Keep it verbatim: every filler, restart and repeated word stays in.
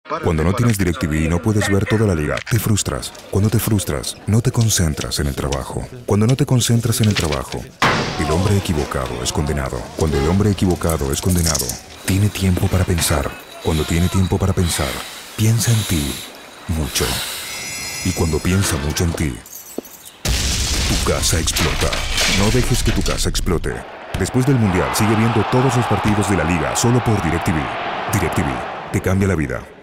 Cuando no tienes DirecTV y no puedes ver toda la liga, te frustras. Cuando te frustras, no te concentras en el trabajo. Cuando no te concentras en el trabajo, el hombre equivocado es condenado. Cuando el hombre equivocado es condenado, tiene tiempo para pensar. Cuando tiene tiempo para pensar, piensa en ti mucho. Y cuando piensa mucho en ti, tu casa explota. No dejes que tu casa explote. Después del Mundial, sigue viendo todos los partidos de la liga solo por DirecTV. DirecTV, te cambia la vida.